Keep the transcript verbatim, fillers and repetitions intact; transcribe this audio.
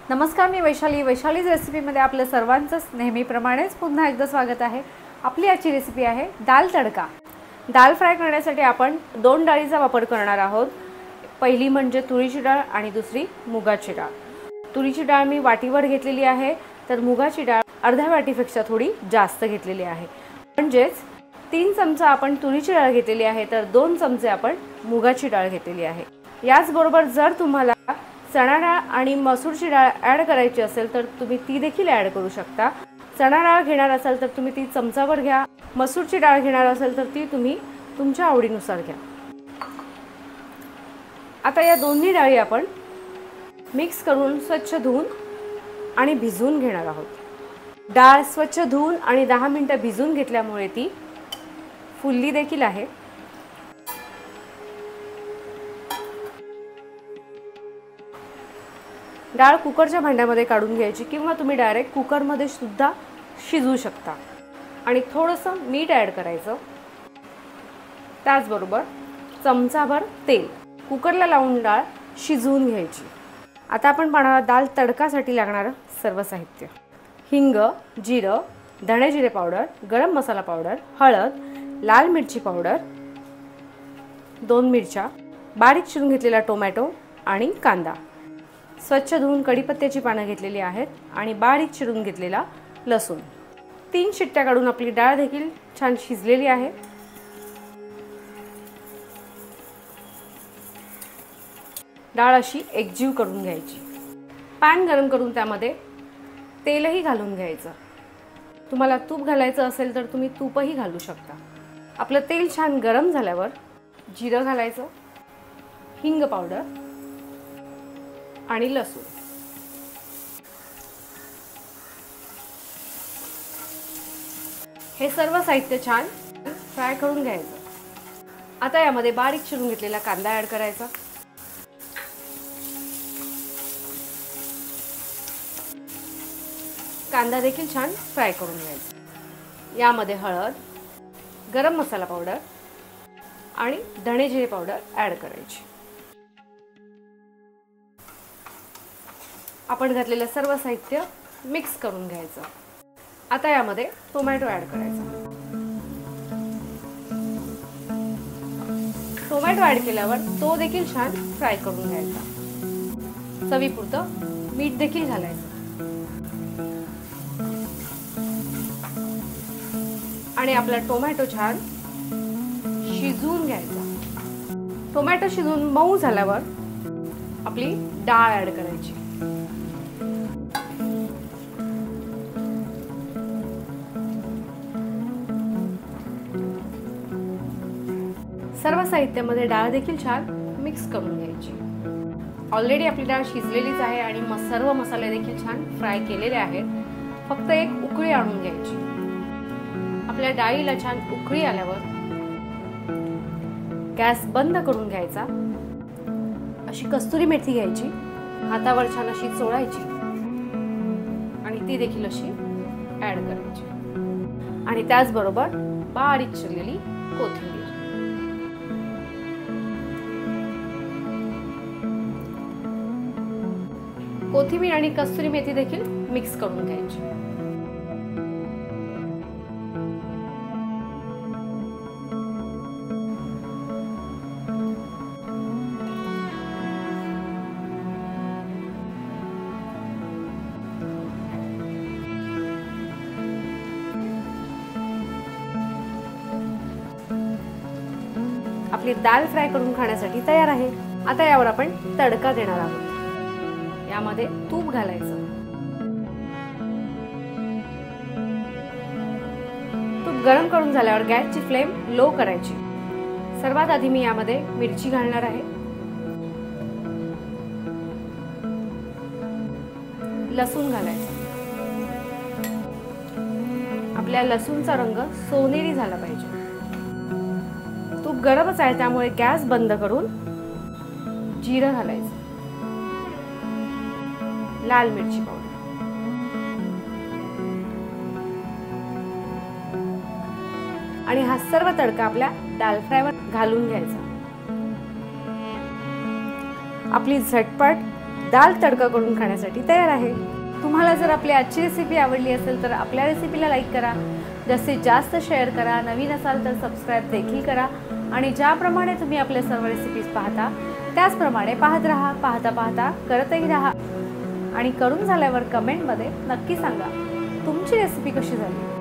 नमस्कार, मी वैशाली. वैशालीज रेसिपीमध्ये आपल्या सर्वांचं नेहमीप्रमाणेच पुन्हा एकदा स्वागत आहे. आपली आजची रेसिपी आहे दाल तडका. दाल फ्राय करण्यासाठी आपण दोन डाळीचा वापर करणार आहोत. पहिली म्हणजे तुरीची डाळ आणि दुसरी मुगाची डाळ. तुरीची डाळ मी वाटीवर घेतलेली आहे, तर मुगाची डाळ अर्ध्या वाटीपेक्षा थोडी जास्त घेतलेली आहे. म्हणजेच तीन चमचा आपण तुरीची डाळ घेतलेली आहे, तर दोन चमचे आपण मुगाची डाळ घेतलेली आहे. याचबरोबर जर तुम्हाला चणा डाळ आणि मसूरची डाळ ॲड करायची असेल तर तुम्ही ती देखील ॲड करू शकता. चणा डाळ घेणार असाल तर तुम्ही ती चमचावर घ्या. मसूरची डाळ घेणार असेल तर ती तुम्ही तुमच्या आवडीनुसार घ्या. आता या दोन्ही डाळी आपण मिक्स करून स्वच्छ धुवून आणि भिजवून घेणार आहोत. डाळ स्वच्छ धुवून आणि दहा मिनिटं भिजवून घेतल्यामुळे ती फुलली देखील आहे. डाळ कुकरच्या भांड्यामध्ये काढून घ्यायची किंवा तुम्ही डायरेक्ट कुकरमध्ये सुद्धा शिजवू शकता. आणि थोडंसं मीठ ॲड करायचं. त्याचबरोबर चमचाभर तेल कुकरला लावून डाळ शिजवून घ्यायची. आता आपण पाहणार दाल तडकासाठी लागणारं सर्व साहित्य: हिंग, जिरं, धणे जिरे पावडर, गरम मसाला पावडर, हळद, लाल मिरची पावडर, दोन मिरच्या, बारीक चिरून घेतलेला टोमॅटो आणि कांदा, स्वच्छ धुवून कढीपत्त्याची पानं घेतलेली आहेत आणि बारीक चिरून घेतलेला लसूण. तीन शिट्ट्या काढून आपली डाळ देखील छान शिजलेली आहे. डाळ अशी एकजीव करून घ्यायची. पॅन गरम करून त्यामध्ये तेलही घालून घ्यायचं. तुम्हाला तूप घालायचं असेल तर तुम्ही तूपही घालू शकता. आपलं तेल छान गरम झाल्यावर जिरं घालायचं, हिंग पावडर आणि लसूण. हे सर्व साहित्य छान फ्राय करून घ्यायचं. आता यामध्ये बारीक चिरून घेतलेला कांदा ॲड करायचा. कांदा देखील छान फ्राय करून घ्यायचा. यामध्ये हळद, गरम मसाला पावडर आणि धणे जिरे पावडर ॲड करायची. आपण घातलेलं सर्व साहित्य मिक्स करून घ्यायचं. आता यामध्ये टोमॅटो ॲड करायचा. टोमॅटो ॲड केल्यावर तो देखील छान फ्राय करून घ्यायचा. चवीपुरतं मीठ देखील घालायचं आणि आपला टोमॅटो छान शिजवून घ्यायचा. टोमॅटो शिजून मऊ झाल्यावर आपली डाळ ॲड करायची. सर्व साहित्यामध्ये डाळ देखील छान मिक्स करून घ्यायची. ऑलरेडी आपली डाळ शिजलेलीच आहे आणि सर्व मसाले देखील छान फ्राय केलेले आहेत. फक्त एक उकळी आणून घ्यायची. आपल्या डाळीला छान उकळी आल्यावर गॅस बंद करून घ्यायचा. अशी कस्तुरी मेथी घ्यायची, हातावर छान अशी चोळायची आणि ती देखील अशी ॲड करायची. आणि त्याचबरोबर बारीक चिरलेली कोथिंबीर. कोथिंबीर आणि कस्तुरी मेथी देखील मिक्स करून घ्यायची. आपली दाल फ्राय करून खाण्यासाठी तयार आहे. आता यावर आपण तडका देणार आहोत. यामध्ये तूप घालायचं. तूप गरम करून झाल्यावर गॅसची फ्लेम लो करायची. सर्वात आधी मी यामध्ये मिरची घालणार आहे. लसूण घालायचं. आपल्या लसूणचा रंग सोनेरी झाला पाहिजे. तूप गरमच आहे त्यामुळे गॅस बंद करून जिरं घालायचं, लाल मिरची पावडर आणि हा सर्व तडका आपल्या दाल फ्रायवर घालून घ्यायचा. आपली झटपट दाल तडका करून खाण्यासाठी तयार आहे। तुम्हाला जर आपली आजची रेसिपी आवडली असेल तर आपल्या रेसिपीला लाईक करा, जास्तीत जास्त शेअर करा, नवीन असाल तर सबस्क्राईब देखील करा आणि ज्याप्रमाणे तुम्ही आपल्या सर्व रेसिपीज पाहता त्याचप्रमाणे पाहत राहा, पाहता पाहता करतही राहा आणि करून झाल्यावर कमेंटमध्ये नक्की सांगा तुमची रेसिपी कशी झाली।